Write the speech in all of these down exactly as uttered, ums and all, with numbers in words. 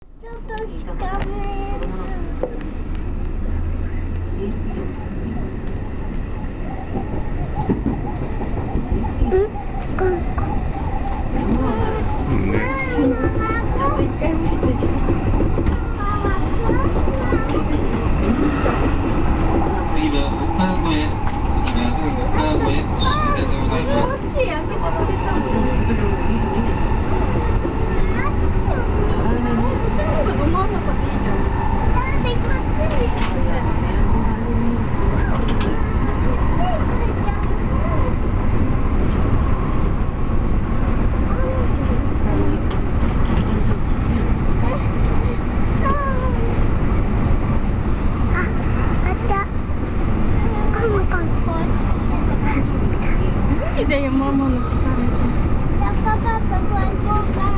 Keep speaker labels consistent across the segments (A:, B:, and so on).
A: ちょっとしかめ。ちょっと一回見せてじゃん。
B: 次は岡越え、次は岡越え、終点でございます。
A: こっち開けてくれたもん。こっちの方がど真ん中でいいじゃん。なんでこっちに。だよママの力じゃん。じゃあパパとこ行こうか。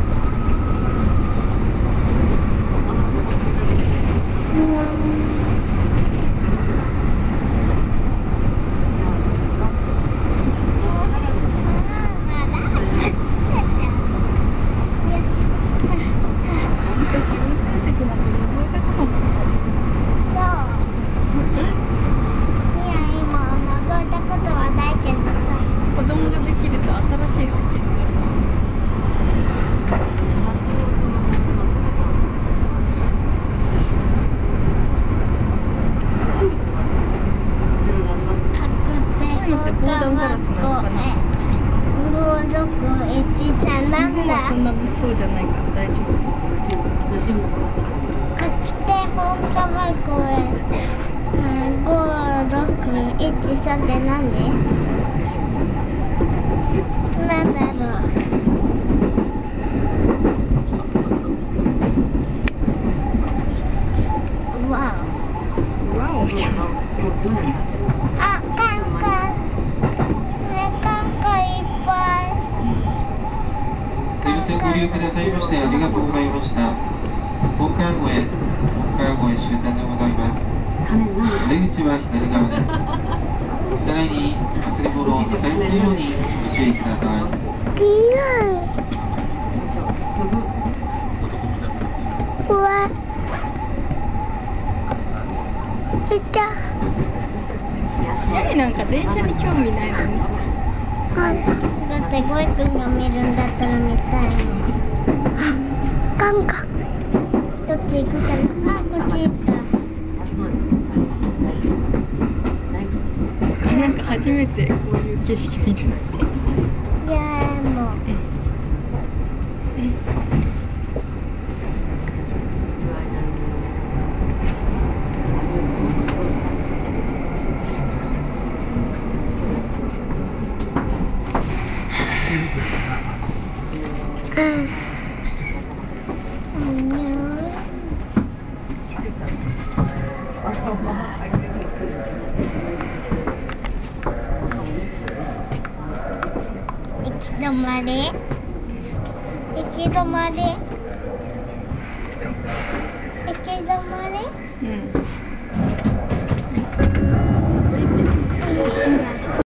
A: 私運転席なんて覗いたこともない。そういや今覗いたことはないけどさ。子供ができると新しい発見がある。防弾ガラスなのかな。ごろくいちさんなんだ。そんな物騒じゃないから大丈夫。確定本川越えごろくいちさんって何？なんだろう。わお。わおじゃん。あ、カンカン。ね、カンカンいっぱい。
B: 電車ご利用くださいましてありがとうございました。本川越え、本川越え終点でございます。出口は左側です。車内に忘れ物をなさいますようにご注意ください。
A: うわ。いた。なんか電車に興味ないのに。だってゴイくんが見るんだったら見たいの。ガンガン。どっち行くかな。あ、こっち行った。なんか初めてこういう景色見る。いやもう。行き止まり行き止まり行き止まりうん